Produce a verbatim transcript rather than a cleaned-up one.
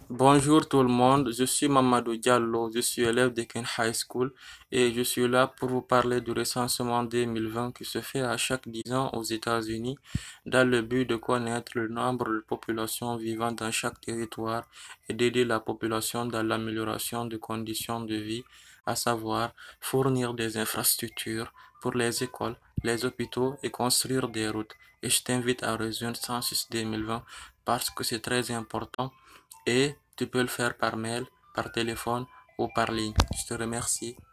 Bonjour tout le monde, je suis Mamadou Diallo, je suis élève de Ken High School et je suis là pour vous parler du recensement deux mille vingt qui se fait à chaque dix ans aux États-Unis dans le but de connaître le nombre de populations vivant dans chaque territoire et d'aider la population dans l'amélioration des conditions de vie, à savoir fournir des infrastructures pour les écoles, les hôpitaux et construire des routes. Et je t'invite à rejoindre Census deux mille vingt parce que c'est très important et tu peux le faire par mail, par téléphone ou par ligne. Je te remercie.